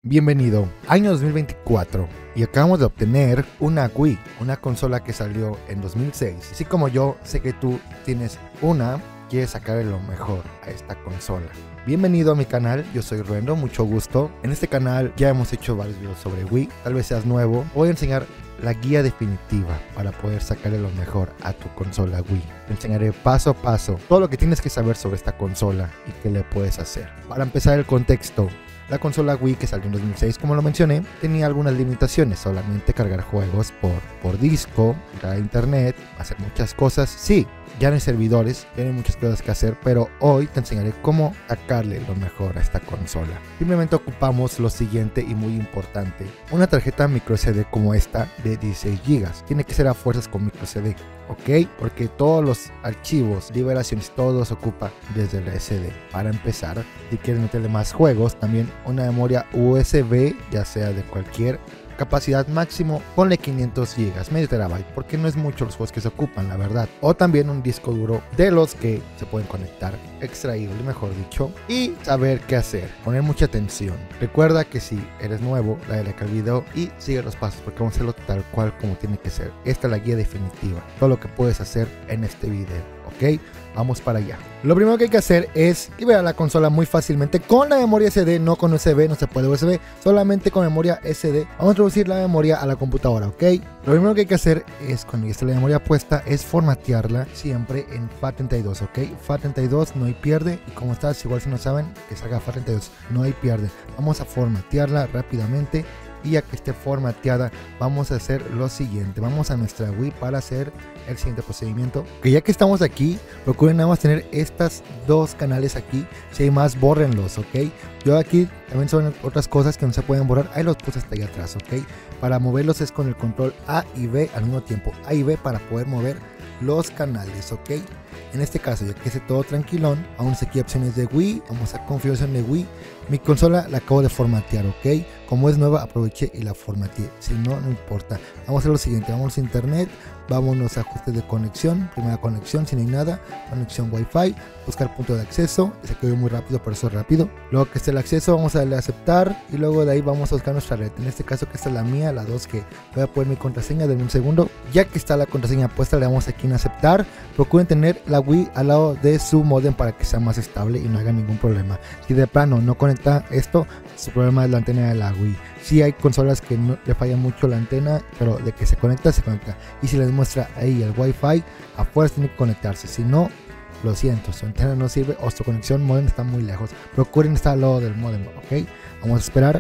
Bienvenido, año 2024 y acabamos de obtener una Wii, una consola que salió en 2006. Así como yo, sé que tú tienes una, quieres sacarle lo mejor a esta consola. Bienvenido a mi canal, yo soy Ruendo, mucho gusto. En este canal ya hemos hecho varios videos sobre Wii, tal vez seas nuevo. Voy a enseñar la guía definitiva para poder sacarle lo mejor a tu consola Wii. Te enseñaré paso a paso todo lo que tienes que saber sobre esta consola y qué le puedes hacer. Para empezar el contexto. La consola Wii que salió en 2006, como lo mencioné, tenía algunas limitaciones, solamente cargar juegos por disco, entrar a internet, hacer muchas cosas. Sí, ya no hay servidores, tienen muchas cosas que hacer, pero hoy te enseñaré cómo sacarle lo mejor a esta consola. Simplemente ocupamos lo siguiente y muy importante, una tarjeta microSD como esta de 16 GB. Tiene que ser a fuerzas con microSD, ¿ok? Porque todos los archivos, liberaciones, todo se ocupa desde la SD. Para empezar, si quieres meterle más juegos, también una memoria USB, ya sea de cualquier capacidad, máximo ponle 500 GB, medio terabyte, porque no es mucho los juegos que se ocupan, la verdad. O también un disco duro de los que se pueden conectar, extraíble mejor dicho, y saber qué hacer, poner mucha atención. Recuerda que si eres nuevo, dale like al video y sigue los pasos, porque vamos a hacerlo tal cual como tiene que ser. Esta es la guía definitiva, todo lo que puedes hacer en este video, ¿ok? Vamos para allá. Lo primero que hay que hacer es liberar la consola muy fácilmente con la memoria SD, no con USB, no se puede USB, solamente con memoria SD. Vamos a introducir la memoria a la computadora, ¿ok? Lo primero que hay que hacer es, cuando ya esté la memoria puesta, es formatearla siempre en FAT32, ¿ok? FAT32 no hay pierde, y como estás, igual si no saben, que salga FAT32, no hay pierde. Vamos a formatearla rápidamente. Y ya que esté formateada, vamos a hacer lo siguiente. Vamos a nuestra Wii para hacer el siguiente procedimiento. Que ya que estamos aquí, procuren nada más tener estas dos canales aquí. Si hay más, bórrenlos, ok. Yo aquí también son otras cosas que no se pueden borrar. Ahí los puse hasta allá atrás, ok. Para moverlos es con el control A y B al mismo tiempo. A y B para poder mover los canales, ok. En este caso, ya que esté todo tranquilón, vamos aquí a opciones de Wii, vamos a configuración de Wii. Mi consola la acabo de formatear, ok. Como es nueva, aproveché y la formateé. Si no, no importa. Vamos a hacer lo siguiente, vamos a internet, vámonos a ajustes de conexión, primera conexión, si no hay nada, conexión Wi-Fi, buscar punto de acceso, se quedó muy rápido, por eso es rápido. Luego que esté el acceso, vamos a darle a aceptar y luego de ahí vamos a buscar nuestra red. En este caso, que esta es la mía, la 2, que voy a poner mi contraseña, denme un segundo. Ya que está la contraseña puesta, le damos aquí en aceptar. Procuren tener la Wii al lado de su modem para que sea más estable y no haya ningún problema. Si de plano no conecta esto, su problema es la antena de la Wii. Si hay consolas que no le falla mucho la antena, pero de que se conecta, se conecta. Y si les muestra ahí el Wi-Fi, a fuerza tiene que conectarse. Si no, lo siento, su antena no sirve o su conexión modem está muy lejos. Procuren estar al lado del modem, ok. Vamos a esperar.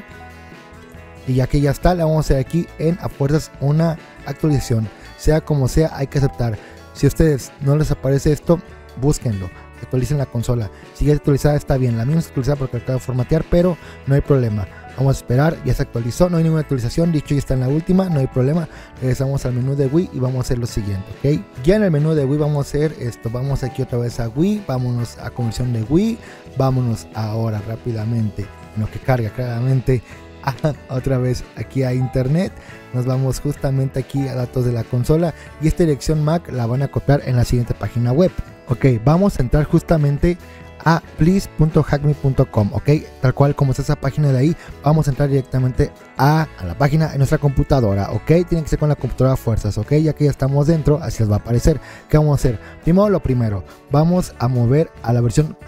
Y ya que ya está, le vamos a hacer aquí en a fuerzas una actualización. Sea como sea, hay que aceptar. Si a ustedes no les aparece esto, búsquenlo. Actualicen la consola. Si ya actualizada está bien, la mía no está actualizada porque acabo de formatear, pero no hay problema. Vamos a esperar, ya se actualizó, no hay ninguna actualización, dicho ya está en la última, no hay problema. Regresamos al menú de Wii y vamos a hacer lo siguiente, ok. Ya en el menú de Wii vamos a hacer esto, vamos aquí otra vez a Wii, vámonos a conversión de Wii, vámonos ahora rápidamente, en lo que carga claramente, otra vez aquí a internet, nos vamos justamente aquí a datos de la consola y esta dirección MAC la van a copiar en la siguiente página web. Ok, vamos a entrar justamente a please.hackme.com, ok, tal cual como está esa página de ahí, vamos a entrar directamente a la página en nuestra computadora, ok, tiene que ser con la computadora a fuerzas, ok, ya que ya estamos dentro, así les va a aparecer. ¿Qué vamos a hacer? Primero lo primero, vamos a mover a la versión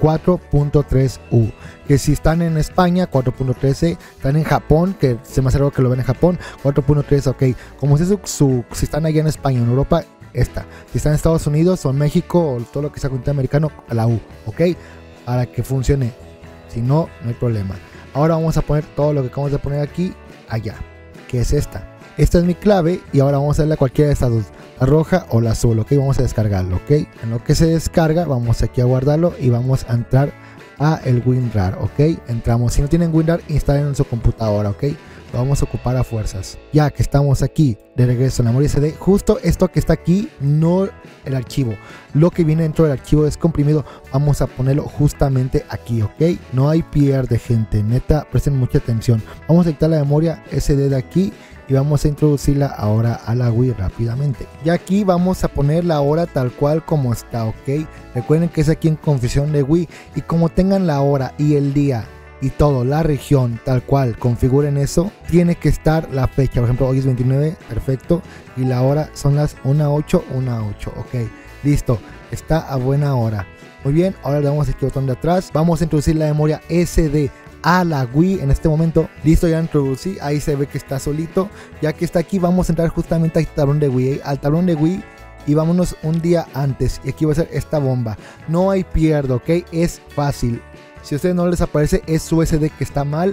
4.3U, que si están en España, 4.13, están en Japón, que se me hace raro que lo ven en Japón, 4.3, ok, como si están allá en España, en Europa, esta, si están en Estados Unidos o en México o todo lo que sea continente americano, a la U, ok, para que funcione. Si no, no hay problema. Ahora vamos a poner todo lo que acabamos de poner aquí allá, que es esta. Esta es mi clave y ahora vamos a darle a cualquiera de estas dos, la roja o la azul, ok. Vamos a descargarlo, ok. En lo que se descarga, vamos aquí a guardarlo y vamos a entrar a el WinRAR, ok. Entramos. Si no tienen WinRAR, instalen en su computadora, ok. Lo vamos a ocupar a fuerzas. Ya que estamos aquí de regreso en la memoria SD, justo esto que está aquí, no el archivo, lo que viene dentro del archivo es comprimido, vamos a ponerlo justamente aquí, ok. No hay pierde, gente, neta, presten mucha atención. Vamos a quitar la memoria SD de aquí y vamos a introducirla ahora a la Wii rápidamente. Y aquí vamos a poner la hora tal cual como está, ok. Recuerden que es aquí en configuración de Wii y como tengan la hora y el día y todo, la región, tal cual, configuren eso, tiene que estar la fecha. Por ejemplo, hoy es 29, perfecto, y la hora son las 1:08, ok, listo, está a buena hora. Muy bien, ahora le damos aquí botón de atrás, vamos a introducir la memoria SD a la Wii en este momento. Listo, ya introducí, ahí se ve que está solito. Ya que está aquí, vamos a entrar justamente al tablón de Wii, y vámonos un día antes, y aquí va a ser esta bomba. No hay pierde, ok, es fácil. Si a ustedes no les aparece, es su SD que está mal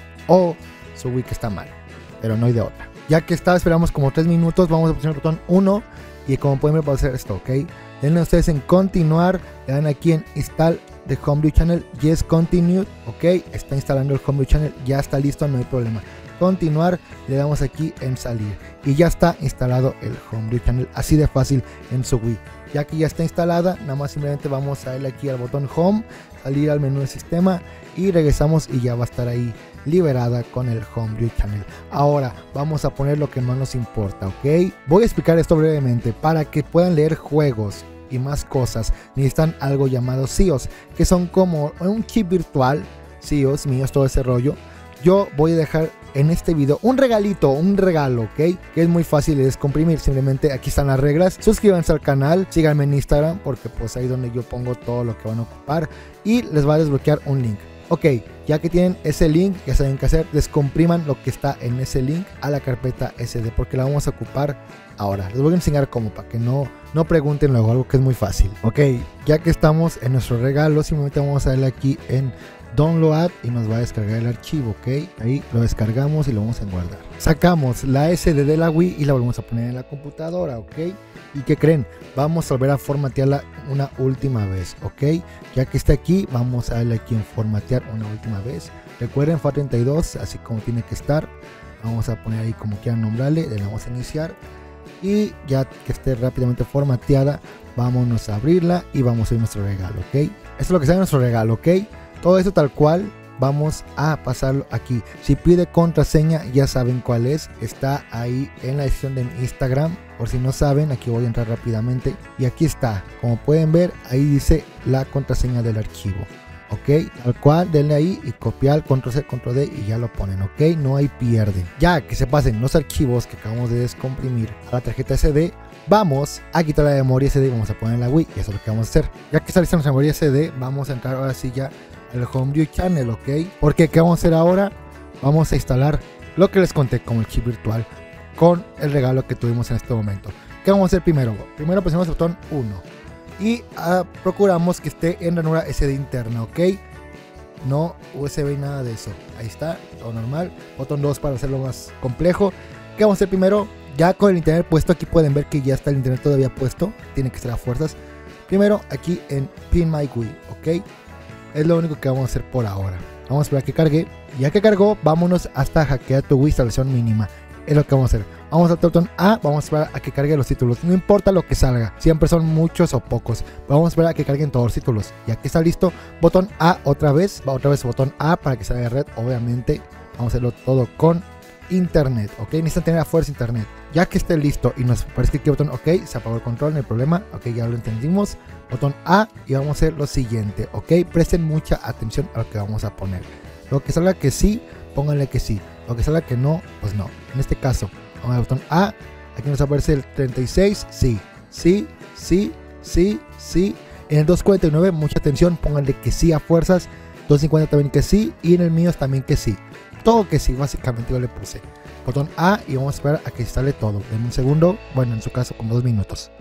o su Wii que está mal, pero no hay de otra. Ya que está, esperamos como 3 minutos, vamos a presionar el botón 1 y como pueden ver va a hacer esto, ok. Denle ustedes en continuar, le dan aquí en install the Homebrew Channel, yes continued, ok, está instalando el Homebrew Channel, ya está listo, no hay problema. Continuar, le damos aquí en salir y ya está instalado el Homebrew Channel, así de fácil en su Wii. Ya que ya está instalada, nada más simplemente vamos a darle aquí al botón Home, salir al menú de sistema y regresamos y ya va a estar ahí liberada con el Homebrew Channel. Ahora vamos a poner lo que más nos importa, ok. Voy a explicar esto brevemente para que puedan leer juegos y más cosas. Necesitan algo llamado SIOS, que son como un chip virtual, SIOS míos, todo ese rollo. Yo voy a dejar en este video un regalo, ok, que es muy fácil de descomprimir. Simplemente aquí están las reglas, suscríbanse al canal, síganme en Instagram porque pues ahí donde yo pongo todo lo que van a ocupar y les va a desbloquear un link. Ok, ya que tienen ese link, ya saben qué hacer, descompriman lo que está en ese link a la carpeta SD porque la vamos a ocupar ahora. Les voy a enseñar cómo, para que no pregunten luego, algo que es muy fácil. Ok, ya que estamos en nuestro regalo, simplemente vamos a darle aquí en download y nos va a descargar el archivo, ok, ahí lo descargamos y lo vamos a guardar. Sacamos la SD de la Wii y la volvemos a poner en la computadora, ok, y ¿qué creen? Vamos a volver a formatearla una última vez, ok, ya que está aquí vamos a darle aquí en formatear una última vez. Recuerden FAT32 así como tiene que estar, vamos a poner ahí como quieran nombrarle, le damos a iniciar y ya que esté rápidamente formateada vámonos a abrirla y vamos a ir a nuestro regalo, ok, esto es lo que sale en nuestro regalo, ok. Todo esto tal cual vamos a pasarlo aquí. Si pide contraseña ya saben cuál es, está ahí en la descripción de mi Instagram. Por si no saben, aquí voy a entrar rápidamente y aquí está, como pueden ver ahí dice la contraseña del archivo, ok, tal cual denle ahí y copiar, control C, control D y ya lo ponen, ok, no hay pierde. Ya que se pasen los archivos que acabamos de descomprimir a la tarjeta SD, vamos a quitar la memoria SD y vamos a poner la Wii, y eso es lo que vamos a hacer. Ya que está lista nuestra memoria SD, vamos a entrar ahora sí ya el Homebrew Channel, ok, porque ¿qué vamos a hacer ahora? Vamos a instalar lo que les conté como el chip virtual con el regalo que tuvimos en este momento. ¿Qué vamos a hacer primero? Primero presionamos el botón 1 y procuramos que esté en ranura SD interna, ok, no USB y nada de eso. Ahí está, todo normal. Botón 2 para hacerlo más complejo. ¿Qué vamos a hacer primero? Ya con el internet puesto, aquí pueden ver que ya está el internet todavía puesto, tiene que estar a fuerzas. Primero aquí en Pin My Wii, ok, es lo único que vamos a hacer por ahora. Vamos a esperar a que cargue. Ya que cargó, vámonos hasta hackear tu Wii, instalación mínima. Es lo que vamos a hacer. Vamos a dar botón A, vamos a esperar a que cargue los títulos. No importa lo que salga, siempre son muchos o pocos. Vamos a esperar a que carguen todos los títulos. Ya que está listo, botón A otra vez. Va otra vez botón A para que salga de red. Obviamente, vamos a hacerlo todo con internet, ok, necesitan tener a fuerza internet. Ya que esté listo y nos parece que aquí botón ok, se apagó el control, no hay problema, ok, ya lo entendimos. Botón A y vamos a hacer lo siguiente, ok, presten mucha atención a lo que vamos a poner. Lo que salga que sí, pónganle que sí, lo que salga que no, pues no. En este caso, vamos al botón A, aquí nos aparece el 36, sí, sí, sí, sí, sí. En el 249, mucha atención, pónganle que sí a fuerzas. 250 también que sí, y en el mío también que sí. Todo que sí, básicamente yo le puse. Botón A y vamos a esperar a que instale todo. En un segundo, bueno, en su caso como 2 minutos.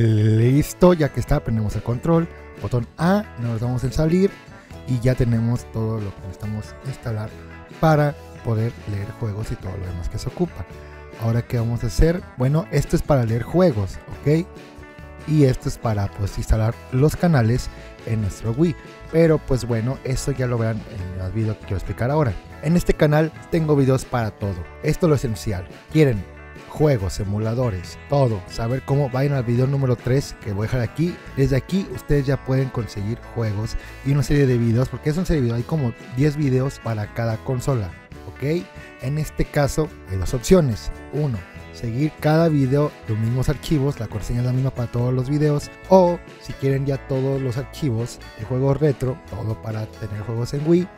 Listo, ya que está, prendemos el control. Botón A, nos vamos en salir y ya tenemos todo lo que necesitamos instalar para poder leer juegos y todo lo demás que se ocupa. Ahora, ¿qué vamos a hacer? Bueno, esto es para leer juegos, ¿ok? Y esto es para pues instalar los canales en nuestro Wii. Pero pues bueno, eso ya lo verán en el video que quiero explicar ahora. En este canal tengo videos para todo. Esto es lo esencial. ¿Quieren juegos, emuladores, todo? Saber cómo, vayan al video número 3 que voy a dejar aquí. Desde aquí ustedes ya pueden conseguir juegos y una serie de videos, porque es una serie de videos, hay como 10 videos para cada consola, ¿ok? En este caso hay dos opciones. Uno, seguir cada video los mismos archivos, la contraseña es la misma para todos los videos, o si quieren ya todos los archivos de juegos retro, todo para tener juegos en Wii,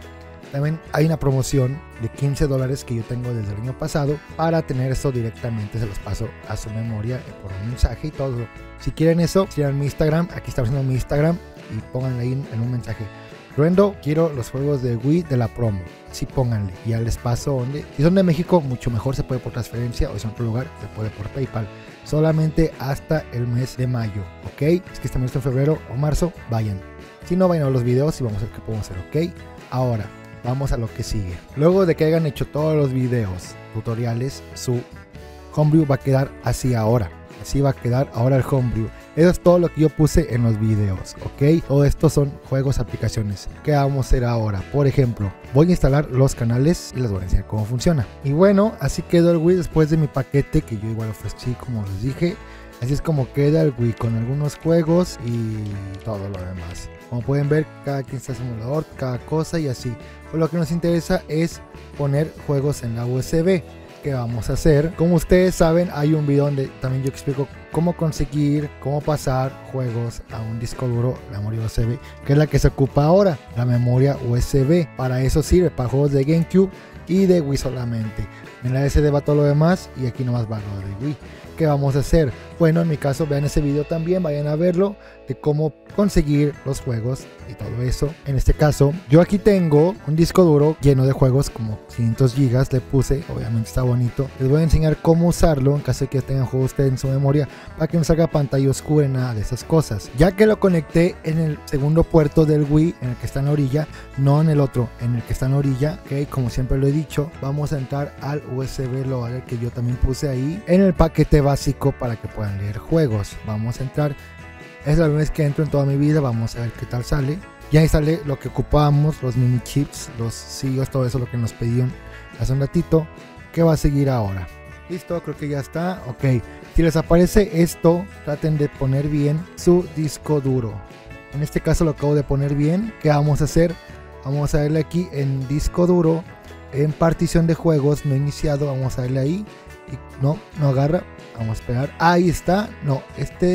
También hay una promoción de $15 que yo tengo desde el año pasado para tener esto directamente, se los paso a su memoria por un mensaje y todo. Si quieren eso, sigan mi Instagram, aquí está haciendo mi Instagram y pónganle ahí en un mensaje: Ruendo, quiero los juegos de Wii de la promo. Sí, pónganle, ya les paso donde. Si son de México, mucho mejor, se puede por transferencia, o si son de otro lugar, se puede por PayPal. Solamente hasta el mes de mayo, ¿ok? Es que estamos en febrero o marzo, vayan. Si no, vayan a los videos y vamos a ver qué podemos hacer, ¿ok? Ahora, vamos a lo que sigue. Luego de que hayan hecho todos los videos tutoriales, su homebrew va a quedar así ahora. Así va a quedar ahora el homebrew. Eso es todo lo que yo puse en los videos, ¿ok? Todo esto son juegos, aplicaciones. ¿Qué vamos a hacer ahora? Por ejemplo, voy a instalar los canales y les voy a enseñar cómo funciona. Y bueno, así quedó el Wii después de mi paquete que yo igual ofrecí, como les dije. Así es como queda el Wii, con algunos juegos y todo lo demás. Como pueden ver, cada quien está en su emulador, cada cosa y así. Pero lo que nos interesa es poner juegos en la USB. ¿Qué vamos a hacer? Como ustedes saben, hay un video donde también yo explico cómo conseguir, cómo pasar juegos a un disco duro, la memoria USB, que es la que se ocupa ahora, la memoria USB. Para eso sirve, para juegos de GameCube y de Wii solamente. En la SD va todo lo demás y aquí nomás va lo de Wii. ¿Qué vamos a hacer? Bueno, en mi caso, vean ese video también, vayan a verlo, de cómo conseguir los juegos y todo eso. En este caso, yo aquí tengo un disco duro lleno de juegos, como 500 gigas le puse, obviamente está bonito. Les voy a enseñar cómo usarlo en caso de que tengan juegos ustedes en su memoria, para que no salga pantalla oscura, nada de esas cosas. Ya que lo conecté en el segundo puerto del Wii, en el que está en la orilla, no en el otro, en el que está en la orilla, ok, como siempre lo he dicho, vamos a entrar al USB loader que yo también puse ahí, en el paquete básico para que puedan leer juegos. Vamos a entrar. Es la primera vez que entro en toda mi vida, vamos a ver qué tal sale. Ya ahí sale lo que ocupamos, los mini chips, los CIOs, todo eso lo que nos pedían hace un ratito. ¿Qué va a seguir ahora? Listo, creo que ya está. Ok, si les aparece esto, traten de poner bien su disco duro. En este caso lo acabo de poner bien. ¿Qué vamos a hacer? Vamos a darle aquí en disco duro, en partición de juegos no iniciado. Vamos a darle ahí y no agarra. Vamos a esperar. Ahí está. No, este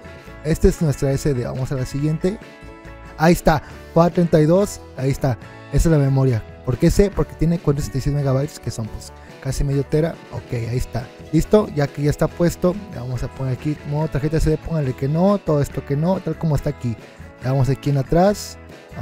es nuestra SD. Vamos a la siguiente. Ahí está. 432. Ahí está. Esa es la memoria. ¿Por qué sé? Porque tiene 46 megabytes, que son pues casi medio tera. Ok, ahí está. Listo. Ya que ya está puesto, le vamos a poner aquí modo tarjeta SD. Póngale que no. Todo esto que no. Tal como está aquí. Le damos aquí en atrás.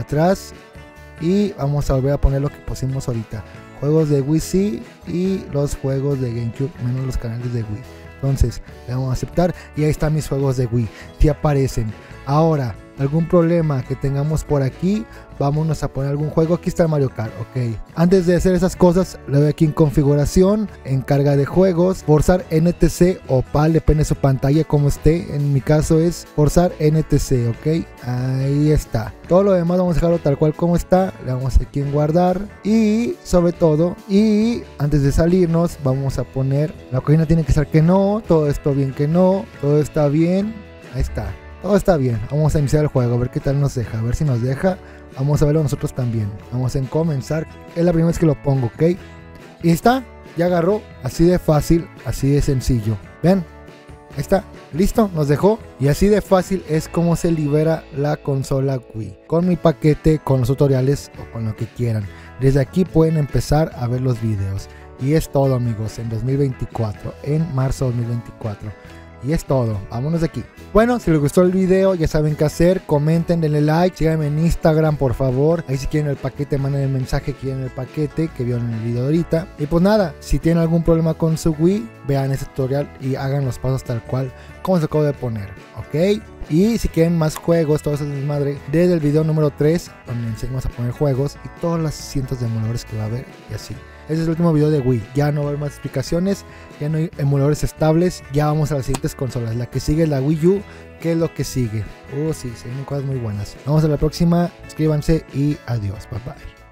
Y vamos a volver a poner lo que pusimos ahorita. Juegos de Wii sí. Y los juegos de GameCube, menos los canales de Wii. Entonces le vamos a aceptar y ahí están mis juegos de Wii, si aparecen. Ahora, algún problema que tengamos por aquí, vámonos a poner algún juego. Aquí está el Mario Kart, ok. Antes de hacer esas cosas, le doy aquí en configuración, en carga de juegos, forzar NTC o PAL, depende de su pantalla como esté. En mi caso es forzar NTC, ok. Ahí está. Todo lo demás vamos a dejarlo tal cual como está. Le damos aquí en guardar y sobre todo, y antes de salirnos vamos a poner, la cocina tiene que estar que no, todo esto bien que no, todo está bien. Ahí está. Todo está bien, vamos a iniciar el juego, a ver qué tal nos deja, a ver si nos deja, vamos a verlo nosotros también. Vamos en comenzar, es la primera vez que lo pongo, ok. Y está, ya agarró, así de fácil, así de sencillo. Ven, ahí está, listo, nos dejó. Y así de fácil es como se libera la consola Wii, con mi paquete, con los tutoriales o con lo que quieran. Desde aquí pueden empezar a ver los videos. Y es todo, amigos, en 2024, en marzo 2024. Y es todo, vámonos de aquí. Bueno, si les gustó el video, ya saben qué hacer. Comenten, denle like, síganme en Instagram, por favor. Ahí si quieren el paquete, manden el mensaje que quieren el paquete, que vieron en el video ahorita. Y pues nada, si tienen algún problema con su Wii, vean ese tutorial y hagan los pasos tal cual como se acabo de poner, ¿ok? Y si quieren más juegos, todo eso es desmadre, desde el video número 3, donde enseñamos a poner juegos y todas las cientos de emuladores que va a haber y así. Ese es el último video de Wii, ya no va a haber más explicaciones, ya no hay emuladores estables, ya vamos a las siguientes consolas. La que sigue es la Wii U, que es lo que sigue. Sí, se vienen cosas muy buenas. Vamos a la próxima, suscríbanse y adiós, bye bye.